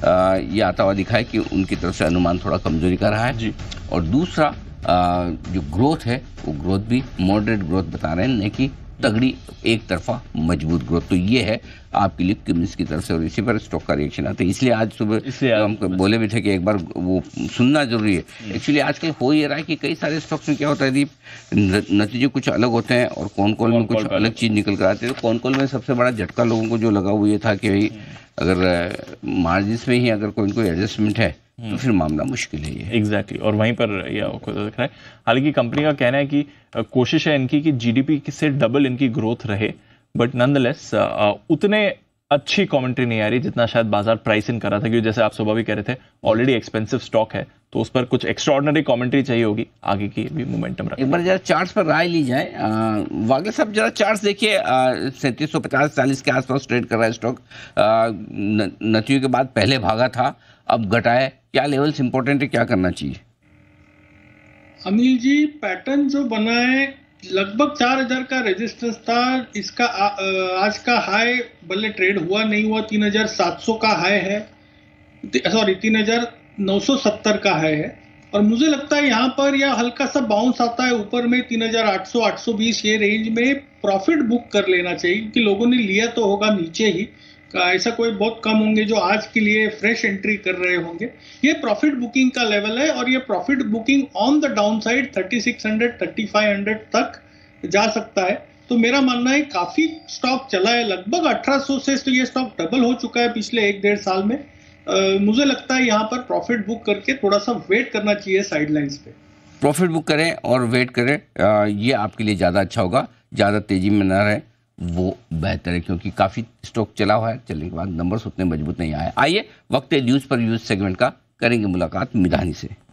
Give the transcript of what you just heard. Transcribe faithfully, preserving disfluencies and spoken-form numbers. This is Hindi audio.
ये आता हुआ दिखा है कि उनकी तरफ से अनुमान थोड़ा कमजोरी का रहा है जी। और दूसरा आ, जो ग्रोथ है वो ग्रोथ भी मॉडरेट ग्रोथ बता रहे हैं, नहीं कि तगड़ी एक तरफा मजबूत ग्रोथ। तो ये है आपके लिए किम्स की तरफ से, और इसी पर स्टॉक का रिएक्शन आता है। इसलिए आज सुबह हम बोले भी थे कि एक बार वो सुनना जरूरी है। एक्चुअली आजकल हो ये रहा है कि कई सारे स्टॉक्स में क्या होता है दीप, नतीजे कुछ अलग होते हैं और कौन कॉल में कुछ अलग चीज निकल कर आती है। तो कौन कॉल में सबसे बड़ा झटका लोगों को जो लगा वो ये था कि भाई अगर मार्जिन में ही अगर कोई कोई एडजस्टमेंट है तो फिर मामला मुश्किल है ये। Exactly exactly. और वहीं पर यह दिख रहा है। हालांकि कंपनी का कहना है कि कोशिश है इनकी कि जीडीपी से डबल इनकी ग्रोथ रहे, बट नॉनदलेस उतने अच्छी कमेंट्री नहीं आ रही जितना शायद बाजार प्राइस इन कर रहा था, क्योंकि जैसे आप सुबह भी कह रहे थे ऑलरेडी एक्सपेंसिव स्टॉक है, तो उस पर कुछ एक्स्ट्राऑर्डिनरी कमेंट्री चाहिए होगी आगे की भी मोमेंटम रखने। एक बार जरा चार्ट्स पर राय ली जाए। वागले साहब जरा चार्ट्स देखिए, सैंतीस सौ पचास चालीस के आसपास ट्रेड कर रहा है स्टॉक। नतीजों के बाद पहले भागा था, अब घटाए, क्या लेवल्स इंपॉर्टेंट है, क्या करना चाहिए? अनिल जी, पैटर्न जो बना है लगभग चार हजार का रेजिस्टेंस था, इसका आ, आज का हाई भले ट्रेड हुआ नहीं हुआ, तीन हजार सात सौ का हाई है, सॉरी तीन हजार नौ सौ सत्तर का हाई है। और मुझे लगता है यहाँ पर यह हल्का सा बाउंस आता है ऊपर में तीन हजार आठ सौ आठ सौ बीस ये रेंज में प्रॉफिट बुक कर लेना चाहिए, क्योंकि लोगों ने लिया तो होगा नीचे ही, ऐसा कोई बहुत कम होंगे जो आज के लिए फ्रेश एंट्री कर रहे होंगे। ये प्रॉफिट बुकिंग का लेवल है और ये profit booking on the downside thirty six hundred thirty five hundred तक जा सकता है। तो मेरा मानना है काफी स्टॉक चला है, लगभग अठारह सौ से तो ये स्टॉक डबल हो चुका है पिछले एक डेढ़ साल में। आ, मुझे लगता है यहाँ पर प्रॉफिट बुक करके थोड़ा सा वेट करना चाहिए साइडलाइंस पे। प्रॉफिट बुक करें और वेट करें, आ, ये आपके लिए ज्यादा अच्छा होगा। ज्यादा तेजी में ना रहे वो बेहतर है, क्योंकि काफी स्टॉक चला हुआ है, चलने के बाद नंबर्स उतने मजबूत नहीं आए। आइए वक्त है न्यूज पर न्यूज सेगमेंट का, करेंगे मुलाकात मिधानी से।